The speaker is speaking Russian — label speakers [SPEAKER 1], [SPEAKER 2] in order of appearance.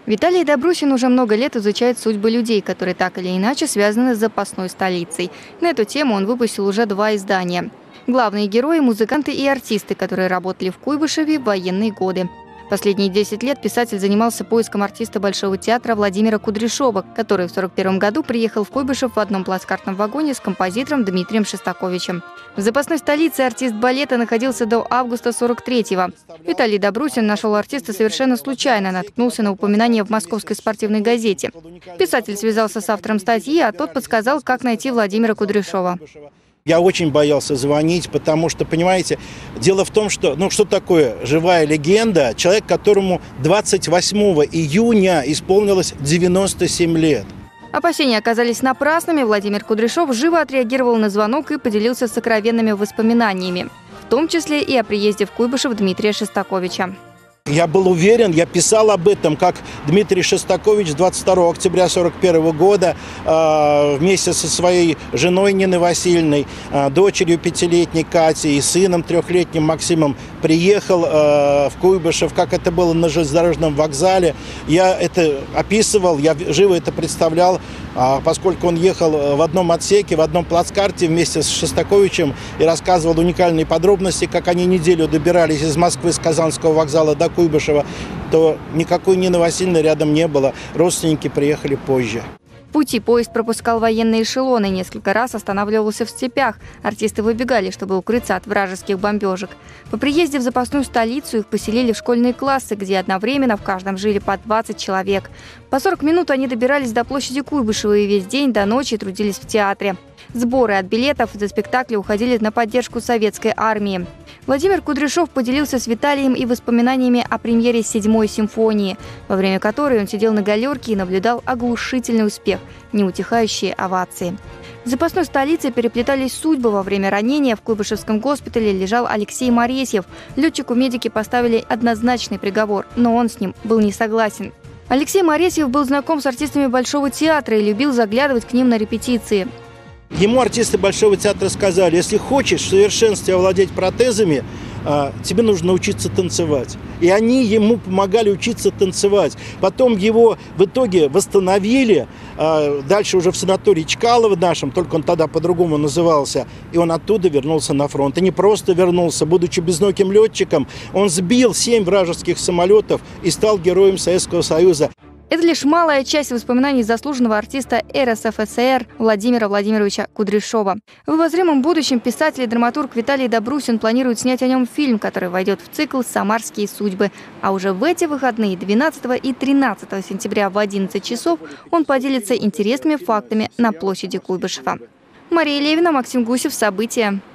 [SPEAKER 1] Виталий Добрусин уже много лет изучает судьбы людей, которые так или иначе связаны с запасной столицей. На эту тему он выпустил уже 2 издания. Главные герои – музыканты и артисты, которые работали в Куйбышеве в военные годы. Последние 10 лет писатель занимался поиском артиста Большого театра Владимира Кудряшова, который в 1941 году приехал в Куйбышев в одном плацкартном вагоне с композитором Дмитрием Шостаковичем. В запасной столице артист балета находился до августа 1943-го. Виталий Добрусин нашел артиста совершенно случайно, наткнулся на упоминание в Московской спортивной газете. Писатель связался с автором статьи, а тот подсказал, как найти Владимира Кудряшова.
[SPEAKER 2] Я очень боялся звонить, потому что, понимаете, дело в том, что, что такое живая легенда? Человек, которому 28 июня исполнилось 97 лет.
[SPEAKER 1] Опасения оказались напрасными. Владимир Кудряшов живо отреагировал на звонок и поделился сокровенными воспоминаниями, в том числе и о приезде в Куйбышев Дмитрия Шостаковича.
[SPEAKER 2] Я был уверен, я писал об этом, как Дмитрий Шостакович 22 октября 1941 года вместе со своей женой Ниной Васильевной, дочерью 5-летней Катей и сыном 3-летним Максимом приехал в Куйбышев, как это было на железнодорожном вокзале. Я это описывал, я живо это представлял, поскольку он ехал в одном отсеке, в одном плацкарте вместе с Шостаковичем и рассказывал уникальные подробности, как они неделю добирались из Москвы с Казанского вокзала до Куйбышева, то никакой Нины Васильевны рядом не было. Родственники приехали позже.
[SPEAKER 1] В пути поезд пропускал военные эшелоны, несколько раз останавливался в степях. Артисты выбегали, чтобы укрыться от вражеских бомбежек. По приезде в запасную столицу их поселили в школьные классы, где одновременно в каждом жили по 20 человек. По 40 минут они добирались до площади Куйбышева и весь день до ночи трудились в театре. Сборы от билетов за спектакли уходили на поддержку советской армии. Владимир Кудряшов поделился с Виталием и воспоминаниями о премьере 7-й симфонии, во время которой он сидел на галерке и наблюдал оглушительный успех, неутихающие овации. В запасной столице переплетались судьбы. Во время ранения в Куйбышевском госпитале лежал Алексей Моресьев. Летчику медики поставили однозначный приговор, но он с ним был не согласен. Алексей Моресьев был знаком с артистами Большого театра и любил заглядывать к ним на репетиции.
[SPEAKER 2] Ему артисты Большого театра сказали: если хочешь в совершенстве овладеть протезами, тебе нужно научиться танцевать. И они ему помогали учиться танцевать. Потом его в итоге восстановили, дальше уже в санатории Чкалово нашем, только он тогда по-другому назывался, и он оттуда вернулся на фронт. И не просто вернулся, будучи безногим летчиком, он сбил 7 вражеских самолетов и стал героем Советского Союза.
[SPEAKER 1] Это лишь малая часть воспоминаний заслуженного артиста РСФСР Владимира Владимировича Кудряшова. В обозримом будущем писатель и драматург Виталий Добрусин планирует снять о нем фильм, который войдет в цикл «Самарские судьбы». А уже в эти выходные, 12 и 13 сентября в 11 часов, он поделится интересными фактами на площади Куйбышева. Мария Левина, Максим Гусев. События.